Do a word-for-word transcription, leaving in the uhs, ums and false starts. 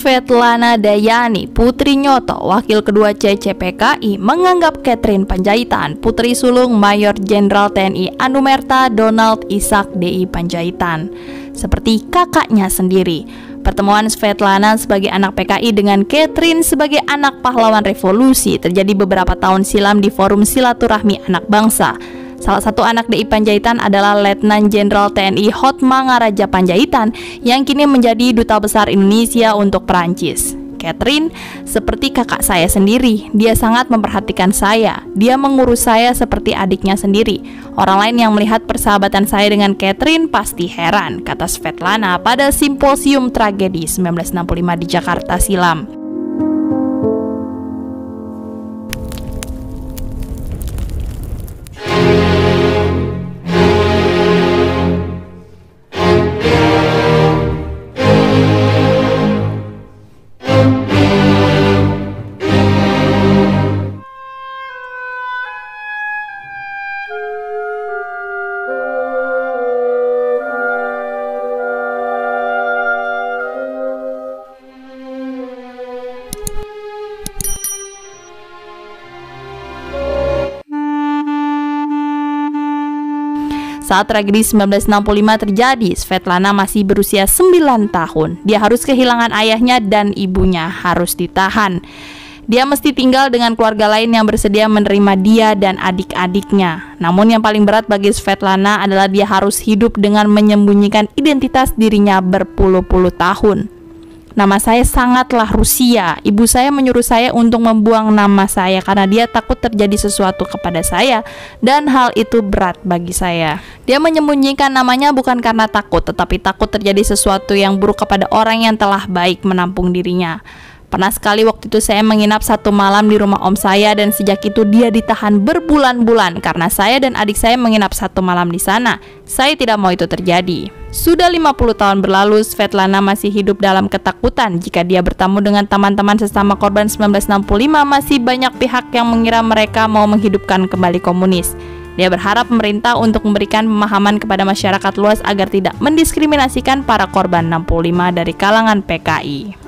Svetlana Dayani, Putri Nyoto, wakil kedua C C P K I, menganggap Catherine Panjaitan, putri sulung Mayor Jenderal T N I Anumerta Donald Ishak D I Panjaitan, seperti kakaknya sendiri. Pertemuan Svetlana sebagai anak P K I dengan Catherine sebagai anak pahlawan revolusi terjadi beberapa tahun silam di Forum Silaturahmi Anak Bangsa. Salah satu anak D I Panjaitan adalah Letnan Jenderal T N I Hotmangaraja Panjaitan yang kini menjadi Duta Besar Indonesia untuk Perancis. Catherine seperti kakak saya sendiri, dia sangat memperhatikan saya, dia mengurus saya seperti adiknya sendiri. Orang lain yang melihat persahabatan saya dengan Catherine pasti heran, kata Svetlana pada Simposium Tragedi seribu sembilan ratus enam puluh lima di Jakarta silam. Saat tragedi seribu sembilan ratus enam puluh lima terjadi, Svetlana masih berusia sembilan tahun. Dia harus kehilangan ayahnya dan ibunya, harus ditahan. Dia mesti tinggal dengan keluarga lain yang bersedia menerima dia dan adik-adiknya. Namun yang paling berat bagi Svetlana adalah dia harus hidup dengan menyembunyikan identitas dirinya berpuluh-puluh tahun. Nama saya sangatlah Rusia. Ibu saya menyuruh saya untuk membuang nama saya karena dia takut terjadi sesuatu kepada saya dan hal itu berat bagi saya. Dia menyembunyikan namanya bukan karena takut, tetapi takut terjadi sesuatu yang buruk kepada orang yang telah baik menampung dirinya. Pernah sekali waktu itu saya menginap satu malam di rumah om saya dan sejak itu dia ditahan berbulan-bulan karena saya dan adik saya menginap satu malam di sana. Saya tidak mau itu terjadi. Sudah lima puluh tahun berlalu, Svetlana masih hidup dalam ketakutan. Jika dia bertemu dengan teman-teman sesama korban seribu sembilan ratus enam puluh lima, masih banyak pihak yang mengira mereka mau menghidupkan kembali komunis. Dia berharap pemerintah untuk memberikan pemahaman kepada masyarakat luas agar tidak mendiskriminasikan para korban enam puluh lima dari kalangan P K I.